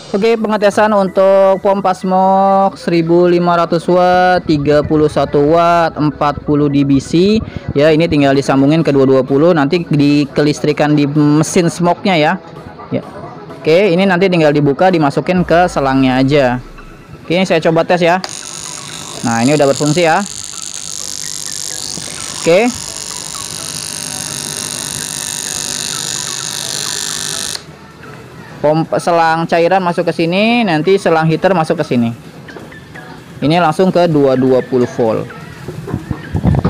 Oke, pengetesan untuk pompa smoke 1500 watt, 31 watt, 40 dBc. Ya, ini tinggal disambungin ke 220, nanti dikelistrikan di mesin smoke-nya ya. Ya. Oke, ini nanti tinggal dibuka, dimasukin ke selangnya aja. Oke, ini saya coba tes ya. Nah, ini udah berfungsi ya. Oke. Pompa selang cairan masuk ke sini, nanti selang heater masuk ke sini. Ini langsung ke 220 volt.